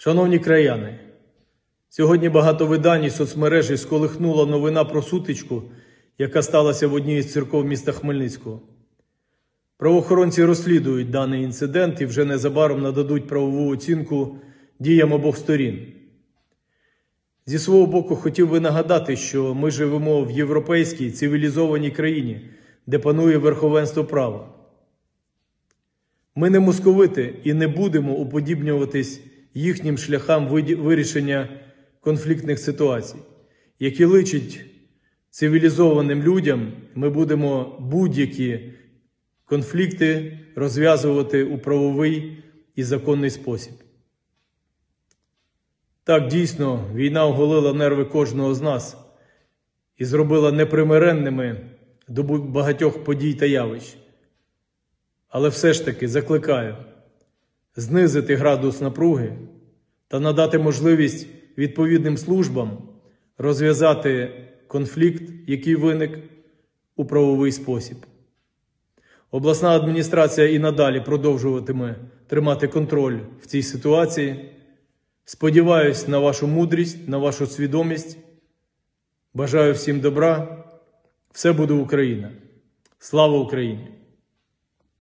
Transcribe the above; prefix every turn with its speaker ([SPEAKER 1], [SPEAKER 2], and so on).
[SPEAKER 1] Шановні краяни, сьогодні багато видань і соцмережі сколихнула новина про сутичку, яка сталася в одній із церков міста Хмельницького. Правоохоронці розслідують даний інцидент і вже незабаром нададуть правову оцінку діям обох сторін. Зі свого боку хотів би нагадати, що ми живемо в європейській цивілізованій країні, де панує верховенство права. Ми не московити і не будемо уподібнюватись їхнім шляхам вирішення конфліктних ситуацій. Які личить цивілізованим людям, ми будемо будь-які конфлікти розв'язувати у правовий і законний спосіб. Так, дійсно, війна оголила нерви кожного з нас і зробила непримиренними до багатьох подій та явищ. Але все ж таки закликаю знизити градус напруги та надати можливість відповідним службам розв'язати конфлікт, який виник, у правовий спосіб. Обласна адміністрація і надалі продовжуватиме тримати контроль в цій ситуації. Сподіваюсь на вашу мудрість, на вашу свідомість. Бажаю всім добра. Все буде Україна. Слава Україні!